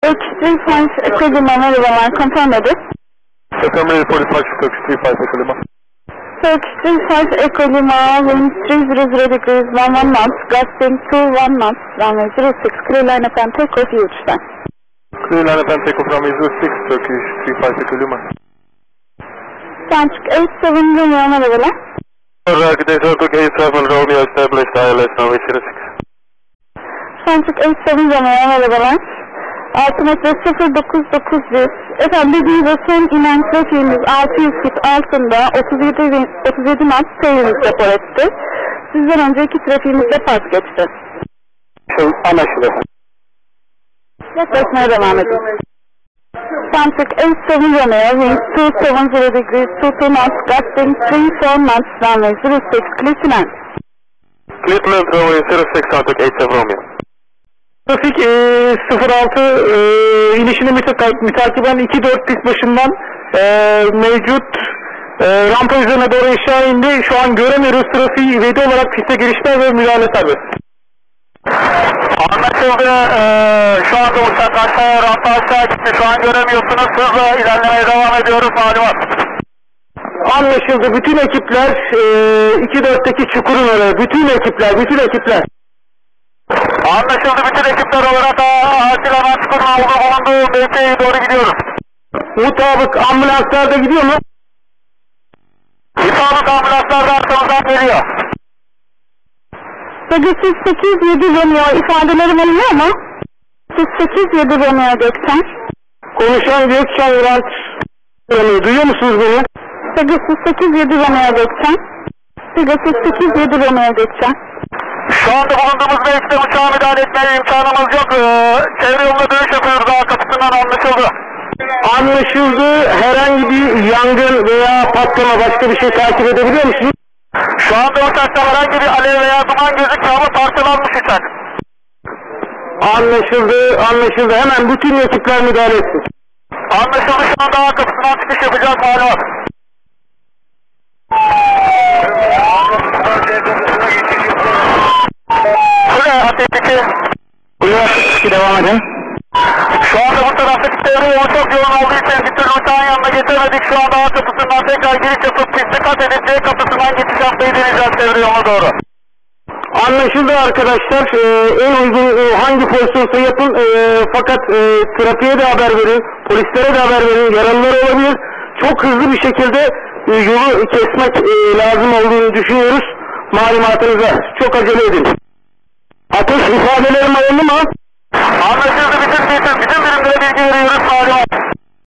Turkish 35 Echo Lima, merhabalar, confirm edin. Affirmative 45, Turkish 35 Echo Lima. Turkish 35 Echo Lima, wind 300 degrees, 11 knots, gusting 21 knots, runway 06, clear line up and take off, huge time. Clear line up and take off, runway 06, Turkish 35 Echo Lima. Selçuk 87 Romeo, merhabalar. Good day, Selçuk 87 Romeo, established ILS, runway 06. Selçuk 87 Romeo, merhabalar. Altimetre 09900. Efendim bildiğiniz son inen trafiğimiz 600 feet altında 37 knots seyirimiz rapor etti. Sizden önce iki trafiğimizde pas geçti. Anlaşıldı efendim. Yaklaşmaya devam edin. Selçuk 87 Romeo, wind 270 degrees, 22 knots, gusting 34 knots, runway 06, clear to land. Clear to land, runway 06, Selçuk 87 Romeo. Trafik 06 inişini mütakiben 2-4 pist başından mevcut rampa üzerine doğru aşağı indi. Şu an göremiyoruz trafiği, ivedi olarak piste girişler ve müdahale serbest. Anlaşıldı. Şu anda uçak aşağıya, rampa aşağı gitti. Şu an göremiyorsunuz. Hızla ilerlemeye devam ediyoruz. Malumat. Anlaşıldı. Bütün ekipler 2-4'teki çukurun oraya. Bütün ekipler. Anlaşıldı. Bütün ekipler olarak acil hemen çukurun bulunduğu mevkiye doğru gidiyoruz. Mutabık ambulanslar da gidiyor mu? Mutabık ambulanslar da arkamızdan geliyor. Siz 8-7 Romeo ifadelerim alınıyor mu? Siz 8-7 Romeo Gökçen. Konuşan Gökçen Grant. Duyuyor musunuz beni? Siz 8-7 Romeo Gökçen. Siz 8-7 Romeo Gökçen. Şu anda bulunduğumuz mevkide uçağa müdahale etmeye imkanımız yok. Çevre yoluna dönüş yapıyoruz. Daha kapısından anlaşıldı. Anlaşıldı. Herhangi bir yangın veya patlama, başka bir şey takip edebiliyor musunuz? Şu anda uçakta herhangi bir alev veya duman gözükmüyor ama parçalanmış uçak. Anlaşıldı. Hemen bütün ekipler müdahale etsin. Anlaşıldı. Şu anda daha kapısından çıkış yapacağız. Malumat. Kule Ateş'teki. Kule Ateş'teki devam edin. Şu anda bu taraftaki çevre yolu çok yoğun olduğu için bir türlü uçağın yanına geçemedik. Şu anda A kapısından tekrar giriş yapıp pisti kat edip C kapısından geçiş yapmayı deneyeceğiz çevre yoluna doğru. Anlaşıldı arkadaşlar. En uygun hangi pozisyonsa yapın. Fakat trafiğe de haber verin. Polislere de haber verin. Yaralılar olabilir. Çok hızlı bir şekilde yolu kesmek lazım olduğunu düşünüyoruz. Malumatınıza. Çok acele edin. Ateş ifadelerim alındı mı? Anlaşıldı. Bütün birimlere bilgi veriyoruz. Malumat.